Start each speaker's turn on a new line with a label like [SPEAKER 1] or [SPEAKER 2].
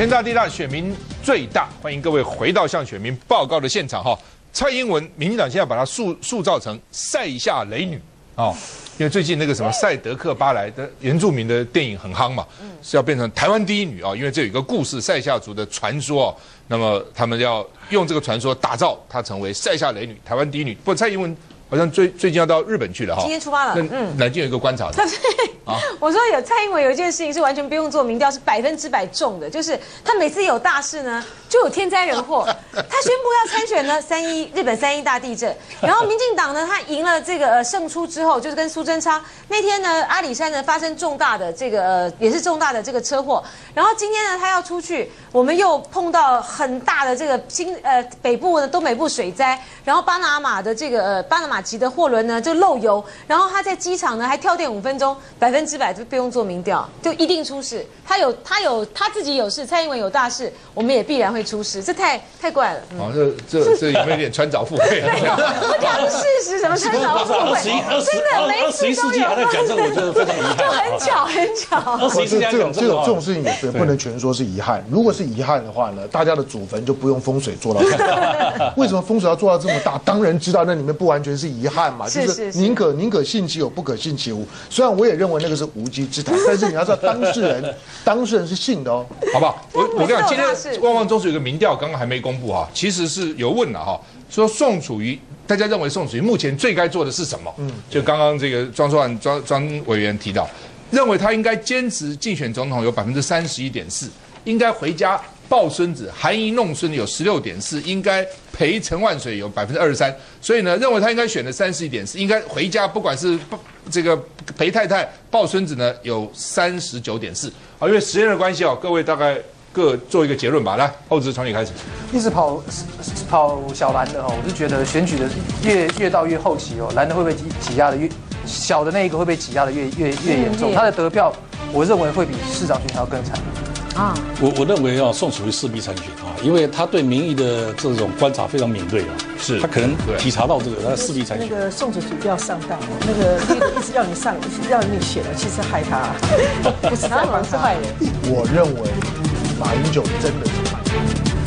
[SPEAKER 1] 天大地大，选民最大，欢迎各位回到向选民报告的现场哈。蔡英文，民进党现在把她塑造成塞夏雷女哦，因为最近那个什么赛德克巴莱的原住民的电影很夯嘛，是要变成台湾第一女啊，因为这有一个故事，塞夏族的传说哦，那么他们要用这个传说打造她成为塞夏雷女，台湾第一女。不过蔡英文好像最近要到日本去了哈，
[SPEAKER 2] 今天出发了。
[SPEAKER 1] 南京有一个观察的。
[SPEAKER 2] 我说蔡英文有一件事情是完全不用做民调，是100%中的，就是他每次有大事呢，就有天灾人祸。他宣布要参选呢日本3.1大地震，然后民进党呢，他赢了这个胜出之后，就是跟苏贞昌那天呢，阿里山呢发生重大的这个也是重大的这个车祸，然后今天呢他要出去，我们又碰到很大的这个北部的东北部水灾，然后巴拿马的这个巴拿马籍的货轮呢就漏油，然后他在机场呢还跳电5分钟，100%就不用做民调，就一定出事。他自己有事，蔡英文有大事，我们也必然会出事，这太怪了。
[SPEAKER 1] 哦，这有没有点穿凿附会？
[SPEAKER 2] 我讲的事实，什么穿凿附会？真的，每一次都有。
[SPEAKER 3] 还在讲这个，我觉得非常遗憾。
[SPEAKER 2] 就很巧。
[SPEAKER 3] 21世纪还讲
[SPEAKER 4] 这种事情也不能全说是遗憾。如果是遗憾的话呢，大家的祖坟就不用风水做到这么大。为什么风水要做到这么大？当然知道那里面不完全是遗憾嘛，就是宁可信其有，不可信其无。虽然我也认为那个是无稽之谈，但是你要知道当事人是信的哦，
[SPEAKER 1] 好不好？我跟你讲，今天旺旺中时有个民调，刚刚还没公布哈，其实是有问了哈，说宋楚瑜，大家认为宋楚瑜目前最该做的是什么？就刚刚这个庄委员提到，认为他应该坚持竞选总统有31.4%，应该回家抱孙子，含饴弄孙有16.4%，应该陪陈万水有23%，所以呢，认为他应该选的31.4%，应该回家，不管是这个陪太太抱孙子呢，有39.4%。好，因为时间的关系哦，各位大概各做一个结论吧。来，后置从你开始。
[SPEAKER 5] 一直跑小蓝的哦，我是觉得选举的越到越后期哦，蓝的会被挤压的小的那一个会被挤压的越严重，他的得票我认为会比市长选还要更惨。
[SPEAKER 3] 啊，我认为宋楚瑜势必参选啊，因为他对民意的这种观察非常敏锐啊，
[SPEAKER 1] 是
[SPEAKER 3] 他可能体察到这个，他势必参选。
[SPEAKER 6] 那个宋楚瑜不要上当哦，那个一直要你上，要你选了，其实害他，不是他是坏人。
[SPEAKER 4] 我认为马英九真的是